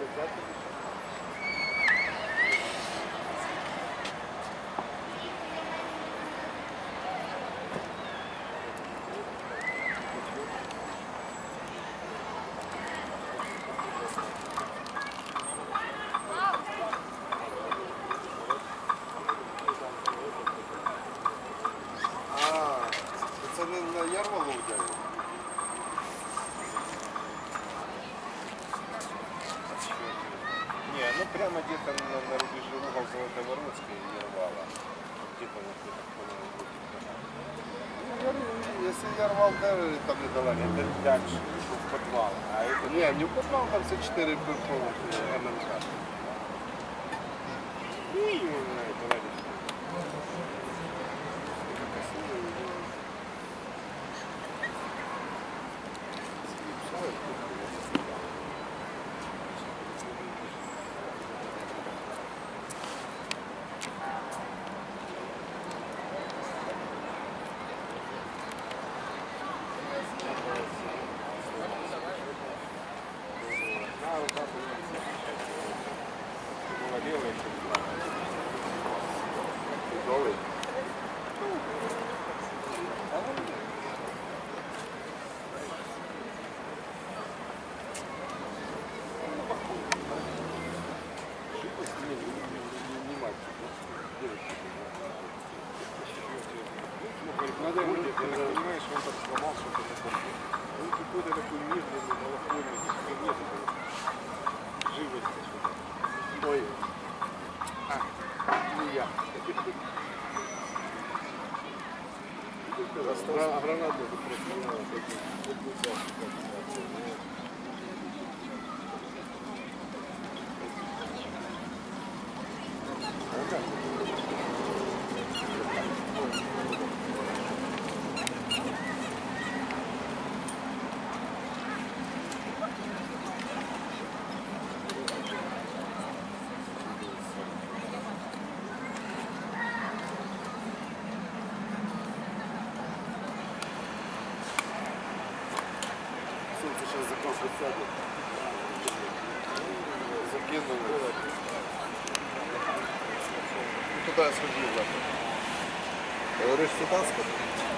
Це не на Ярмолу вдягли? Не, ну прямо где-то на рубеже угол Золотовородской и Ярвала. Где-то вот я так понял, Ну, если Ярвал, там недалеко. это дальше, в подвал. А это Не в подвал, там все 4 МНК. не его знает, давай. Голий. Надо ему, ты понимаешь, он так сломал что-то такое. Он какой-то такой медленный, малохольный, такой нет живости что-то. Ой. Не я. Гранату просто. Солнце сейчас за кофе сядет. Закинули. Туда я сходил завтра. Говоришь, сюда сходил?